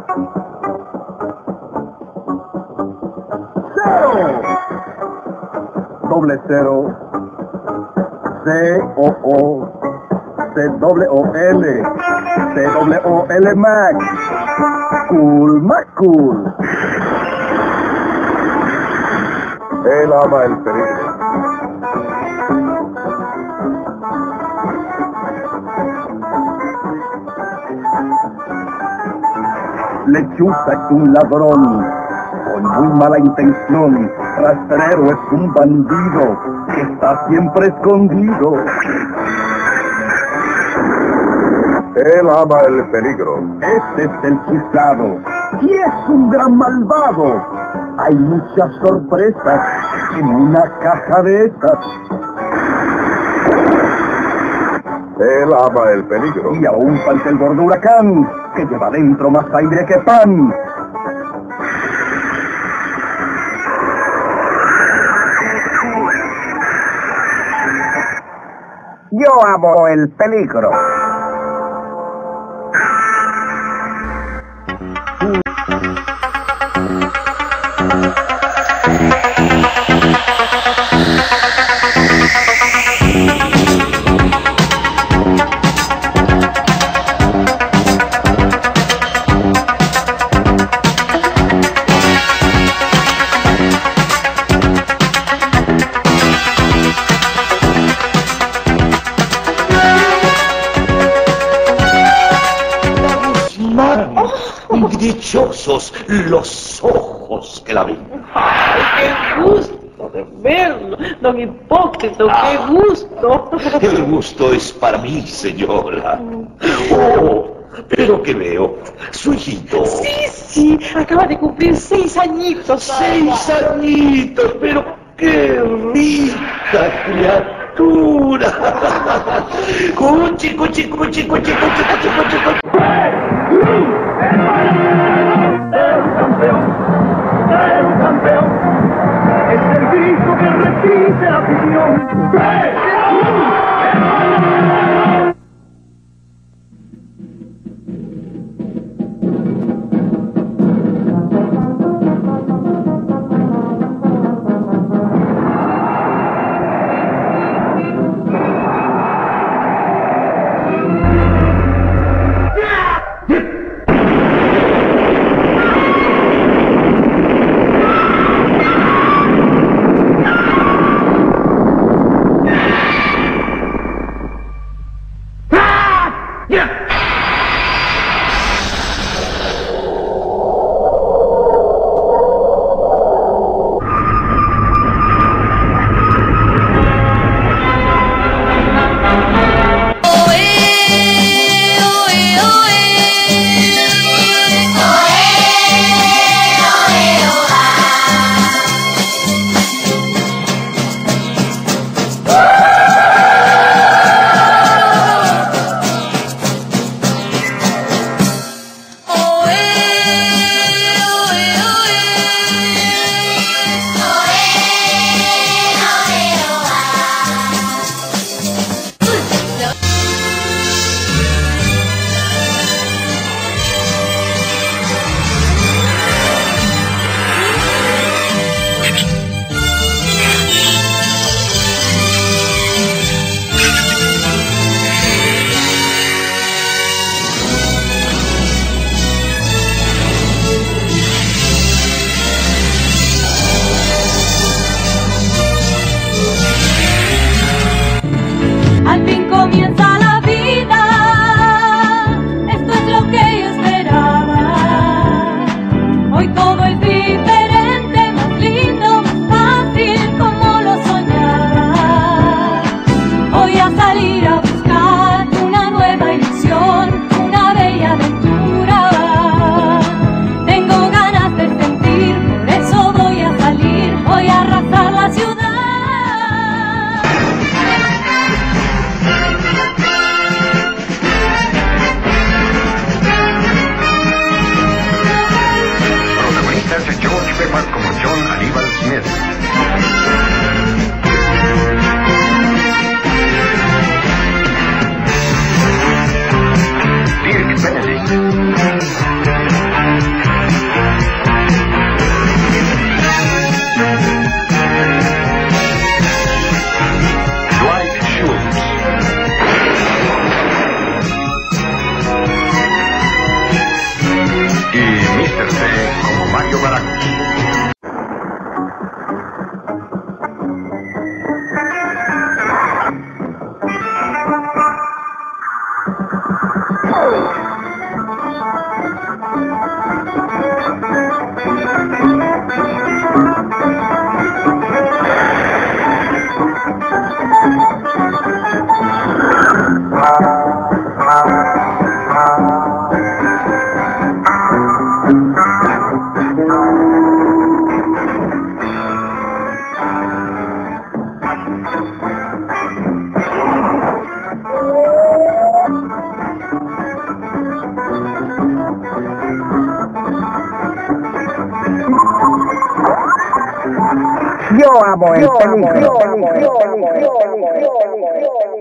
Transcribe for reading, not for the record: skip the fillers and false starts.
¡Cero! Doble cero. C-O-O. C-O-O-L. C-O-O-L Mac. Cool, Mac Cool. Él ama el peligro. Lechuza es un ladrón con muy mala intención. Rastrero es un bandido que está siempre escondido. Él ama el peligro. Este es el chiflado y es un gran malvado. Hay muchas sorpresas en una caja de estas. Él ama el peligro. Y aún falta el gordo huracán, que lleva dentro más aire que pan. Yo amo el peligro. Dichosos los ojos que la ven. ¡Ay, qué gusto de verlo! Don Hipócrita, qué gusto. El gusto es para mí, señora. Oh, pero que veo, su hijito. Sí, acaba de cumplir 6 añitos. 6 añitos, pero qué rica criatura. Cuchi. ¡Campeón! Es el grito que repite la afición. Yo amo el peligro.